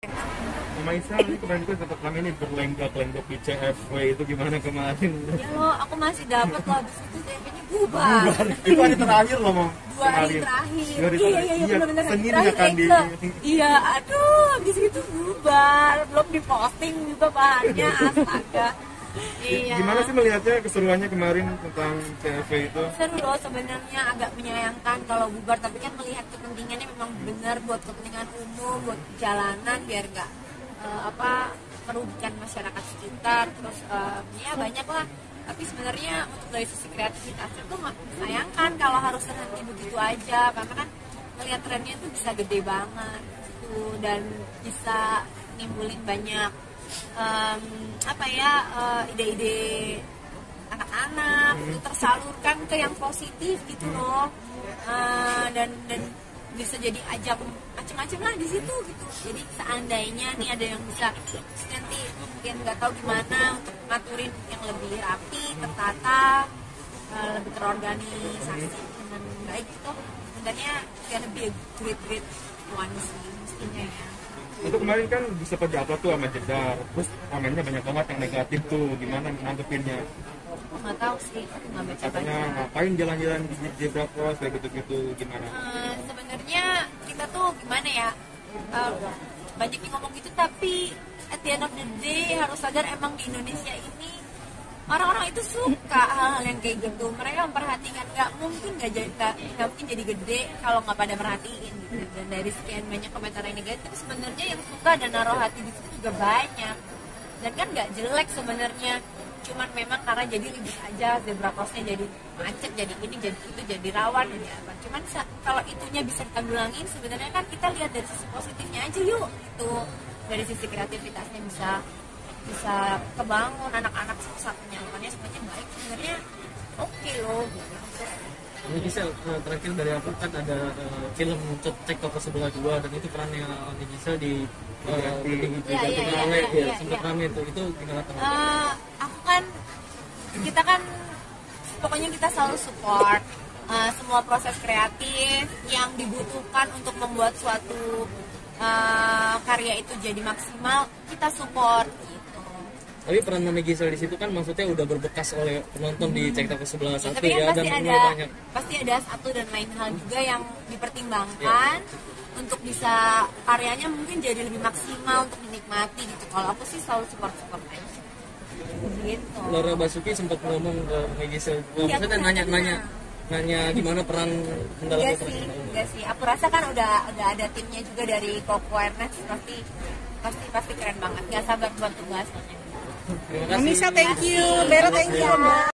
Sama Isa, ini kemarin gue sempat rame nih berlenggak-lenggok di CFW itu gimana kemarin? Ya lo, aku masih dapat loh, habis itu CFW-nya bubar. Itu hari terakhir loh mau. 2 hari terakhir. Iya, benar-benar hari Senin terakhir. ya kan di. Iya, aduh, habis itu bubar. Belum diposting juga bahannya, astaga. Iya. Gimana sih melihatnya keseruannya kemarin tentang CFW itu? Seru loh sebenarnya, agak menyayangkan kalau bubar, tapi kan melihat kepentingannya memang benar buat kepentingan umum, buat jalanan biar nggak merugikan masyarakat sekitar, terus ya banyak lah. Tapi sebenarnya untuk dari sisi kreativitasnya tuh sayangkan kalau harus terhenti begitu aja, karena kan melihat trennya tuh bisa gede banget gitu, dan bisa nimbulin banyak ide-ide anak-anak itu tersalurkan ke yang positif gitu loh, dan bisa jadi ajang macam-macam lah di situ gitu. Jadi seandainya nih ada yang bisa nanti mungkin nggak tahu gimana untuk ngaturin yang lebih rapi, tertata, lebih terorganisasi dengan baik gitu, sebenarnya gonna be a great one sih mestinya ya. Itu kemarin kan bisa pejabat tuh sama Jedar, terus komennya banyak banget yang negatif tuh, gimana nanggepinnya? Aku nggak tahu sih, aku nggak baca. Katanya ngapain jalan-jalan di zebra cross kayak gitu-gitu, gimana? Sebenarnya kita tuh gimana ya, banyak yang ngomong gitu, tapi at the end of the day harus sadar emang di Indonesia ini orang-orang itu suka hal-hal yang kayak gitu. Mereka memperhatikan, nggak mungkin jadi gede kalau nggak pada merhatiin gitu. Dan dari sekian banyak komentar yang negatif, sebenarnya yang suka dan naruh hati di situ juga banyak. Dan kan nggak jelek sebenarnya, cuman memang karena jadi ribet aja, zebra crossnya jadi macet, jadi ini, jadi itu, jadi rawan, jadi apa. Cuman kalau itunya bisa ditanggulangin, sebenarnya kan kita lihat dari sisi positifnya aja yuk. Itu dari sisi kreativitasnya bisa kebangun, anak-anak saat penyalurannya semuanya baik, sebenarnya oke loh gitu. Ini Gisel, terakhir dari aku kan ada film Cek Toko Sebelah 2, dan itu perannya Gisel di sempat rame itu gimana teman? Aku kan, kita kan pokoknya kita selalu support semua proses kreatif yang dibutuhkan untuk membuat suatu karya itu jadi maksimal, kita support gitu. Tapi peran Mami Gisel di situ kan maksudnya udah berbekas oleh penonton di Cek Toko Sebelah 1 tapi kan ya, pasti ada satu dan lain hal juga yang dipertimbangkan untuk bisa karyanya mungkin jadi lebih maksimal untuk dinikmati gitu. Kalau aku sih selalu support aja gitu. Laura Basuki sempat ngomong ke Mami Gisel, maksudnya nanya gimana peran mendalam enggak sih. Aku rasa kan udah ada timnya juga dari Coco Ernest, pasti keren banget. Nggak sabar buat tugasnya. Terima kasih. Thank you. Vero, thank you.